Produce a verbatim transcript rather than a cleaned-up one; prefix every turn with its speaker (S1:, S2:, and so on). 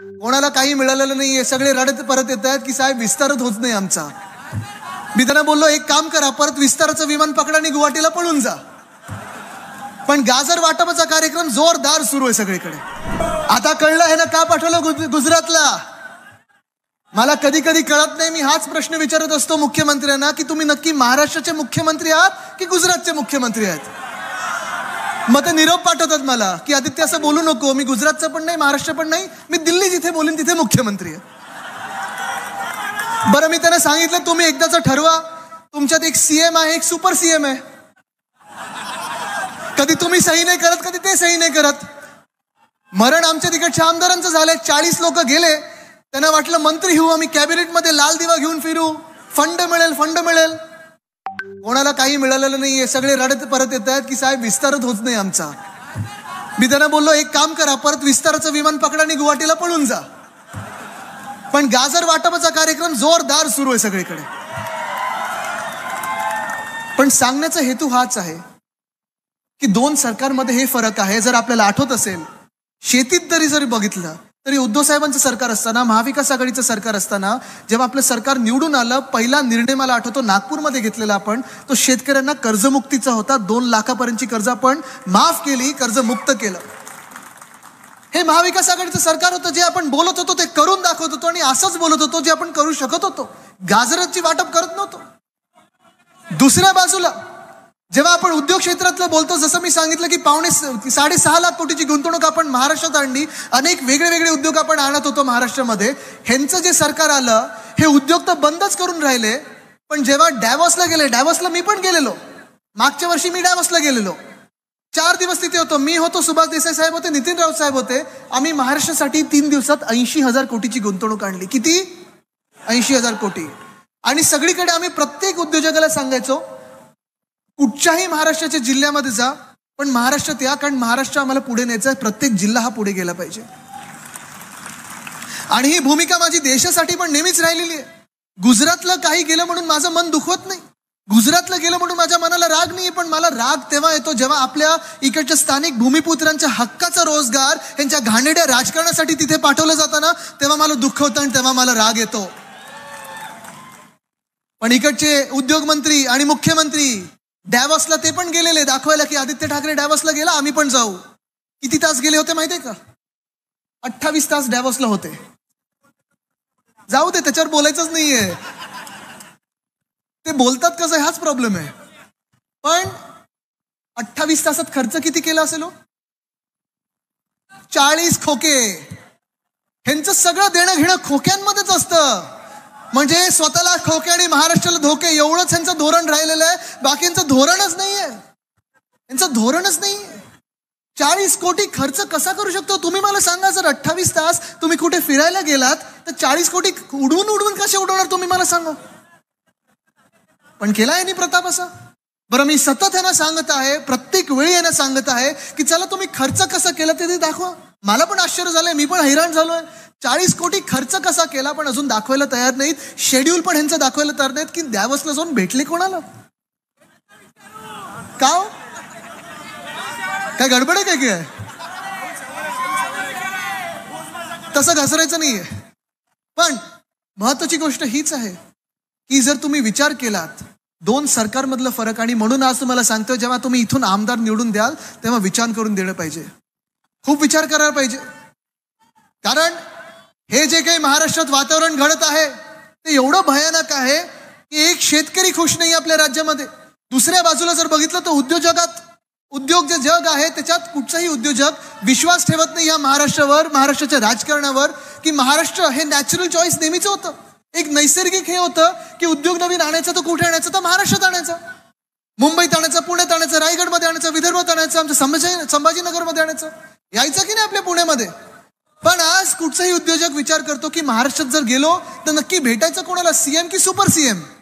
S1: कोणाला काही मिळालेलं नाहीये, सगळे रडत परत येत आहेत की साहेब विस्तारच होत नाही आमचा. मी त्यांना बोललो एक काम करा, परत विस्ताराचं विमान पकडा आणि गुवाहाटीला पळून जा. पण गाजर वाटपाचा कार्यक्रम जोरदार सुरू आहे सगळीकडे. आता कळलं आहे ना का पाठवलं गुजरातला. मला कधी कधी कळत नाही, मी हाच प्रश्न विचारत असतो मुख्यमंत्र्यांना की तुम्ही नक्की महाराष्ट्राचे मुख्यमंत्री आहात की गुजरातचे मुख्यमंत्री आहात. मग ते निरोप पाठवतात मला की आदित्य असं बोलू नको, मी गुजरातचं पण नाही महाराष्ट्र पण नाही, मी दिल्ली जिथे बोलीन तिथे मुख्यमंत्री आहे. बरं मी त्यांना सांगितलं तुम्ही एकदाच ठरवा, तुमच्यात एक सीएम आहे एक सुपर सीएम आहे. कधी तुम्ही सही नाही करत कधी ते सही नाही करत. मरण आमच्या तिकडच्या आमदारांचं झालंय. चाळीस लोक गेले, त्यांना वाटलं मंत्री होऊ आम्ही, कॅबिनेटमध्ये लाल दिवा घेऊन फिरू, फंड मिळेल फंड मिळेल. कोणाला काही मिळालेलं नाहीये, सगळे रडत परत येत आहेत की साहेब विस्तारच होत नाही आमचा. मी त्यांना बोललो एक काम करा, परत विस्ताराचं विमान पकडा आणि गुवाहाटीला पळून जा. पण गाजर वाटपाचा कार्यक्रम जोरदार सुरू आहे सगळीकडे. पण सांगण्याचा हेतू हाच आहे की दोन सरकारमध्ये हे फरक आहे. जर आपल्याला आठवत असेल, शेतीत तरी जरी बघितलं तरी उद्धव साहेबांचं सरकार असताना, महाविकास आघाडीचं सरकार असताना, जेव्हा आपलं सरकार निवडून आलं, पहिला निर्णय मला आठवतो नागपूरमध्ये घेतलेला आपण, तो शेतकऱ्यांना कर्जमुक्तीचा होता. दोन लाखापर्यंतची कर्ज आपण माफ केली, कर्जमुक्त केलं. हे महाविकास आघाडीचं सरकार होतं. जे आपण बोलत होतो ते करून दाखवत होतो आणि असंच बोलत होतो जे आपण करू शकत होतो. गाजराची वाटप करत नव्हतो. दुसऱ्या बाजूला जेव्हा आपण उद्योग क्षेत्रातलं बोलतो, जसं मी सांगितलं की पावणे साडेसहा लाख कोटीची गुंतवणूक आपण महाराष्ट्रात आणली, अनेक वेगळे वेगळे उद्योग आपण आणत होतो महाराष्ट्रामध्ये. ह्यांचं जे सरकार आलं, हे उद्योग तर बंदच करून राहिले. पण जेव्हा डॅव्हॉसला गेले, डॅव्हॉसला मी पण गेलेलो, मागच्या वर्षी मी डॅव्हॉसला गेलेलो, चार दिवस तिथे होतो. मी होतो, सुभाष देसाई साहेब होते, नितीन राऊत साहेब होते. आम्ही महाराष्ट्रासाठी तीन दिवसात ऐंशी हजार कोटीची गुंतवणूक आणली. किती? ऐंशी हजार कोटी. आणि सगळीकडे आम्ही प्रत्येक उद्योजकाला सांगायचो कुठच्याही महाराष्ट्राच्या जिल्ह्यामध्ये जा, पण महाराष्ट्रात या, कारण महाराष्ट्र आम्हाला पुढे न्यायचं आहे. प्रत्येक जिल्हा हा पुढे गेला पाहिजे. आणि ही भूमिका माझी देशासाठी पण नेहमीच राहिलेली आहे. गुजरातला काही गेलं म्हणून माझं मन दुखवत नाही, गुजरातला गेलं म्हणून माझ्या मनाला राग नाही. पण मला राग तेव्हा येतो जेव्हा आपल्या इकडच्या स्थानिक भूमिपुत्रांच्या हक्काचा रोजगार यांच्या घाणेरड्या राजकारणासाठी तिथे पाठवलं जातं ना, तेव्हा मला दुःख होतं आणि तेव्हा मला राग येतो. पण इकडचे उद्योगमंत्री आणि मुख्यमंत्री डॅव्हॉसला ते पण गेलेले दाखवायला की आदित्य ठाकरे डॅव्हॉसला गेला, आम्ही पण जाऊ. किती तास गेले होते माहितीये का? अठ्ठावीस तास डॅव्हॉसला होते. जाऊ दे, त्याच्यावर बोलायचंच नाहीये. ते बोलतात कसं हाच प्रॉब्लेम आहे. पण अठ्ठावीस तासात खर्च किती केला असेल? चाळीस खोके. ह्यांचं सगळं देणं घेणं खोक्यांमध्येच असतं. म्हणजे स्वतःला खोके आणि महाराष्ट्राला धोके, एवढंच ह्यांचं धोरण राहिलेलं आहे. बाकींचं धोरणच नाहीये, यांचं धोरणच नाहीये. चाळीस कोटी खर्च कसा करू शकतो तुम्ही मला सांगा. जर अठ्ठावीस तास तुम्ही कुठे फिरायला गेलात तर चाळीस कोटी उडवून उडवून कसे उडवणार तुम्ही मला सांगा. पण केला यांनी प्रताप असा. बरं मी सतत यांना सांगत आहे, प्रत्येक वेळी यांना सांगत आहे की चला तुम्ही खर्च कसा केला ते दाखवा. मला पण आश्चर्य झालंय, मी पण हैराण झालोय. चाळीस कोटी खर्च कसा केला पण अजून दाखवायला तयार नाहीत. शेड्यूल पण ह्यांचं दाखवायला तयार नाहीत की डॅव्हॉसला जाऊन भेटले कोणाला. का काय गडबड आहे काय काय? तसं घसरायचं नाहीये. पण महत्वाची गोष्ट हीच आहे की जर तुम्ही विचार केलात दोन सरकारमधला फरक, आणि म्हणून आज तुम्हाला सांगतोय जेव्हा तुम्ही इथून आमदार निवडून द्याल तेव्हा विचार करून देणं पाहिजे, खूप विचार करायला पाहिजे. कारण हे जे काही महाराष्ट्रात वातावरण घडत आहे ते एवढं भयानक आहे की एक शेतकरी खुश नाही आपल्या राज्यामध्ये. दुसऱ्या बाजूला जर बघितलं तर उद्योजकात उद्योग जे जग आहे त्याच्यात कुठचाही उद्योजक विश्वास ठेवत नाही या महाराष्ट्रावर, महाराष्ट्राच्या राजकारणावर, की महाराष्ट्र हे नॅचरल चॉईस नेहमीच होतं. एक नैसर्गिक हे होतं की उद्योग नवीन आणायचा तर कुठे आणायचा, तर महाराष्ट्रात आणायचा, मुंबईत आणायचा, पुण्यात आणायचा, रायगडमध्ये आणायचा, विदर्भात आणायचा, आमच्या संभाजी संभाजीनगरमध्ये आणायचं, यायचं की नाही आपल्या पुण्यामध्ये. पण आज कुठचाही उद्योजक विचार करतो की महाराष्ट्रात जर गेलो तर नक्की भेटायचं कोणाला, सीएम की सुपर सीएम.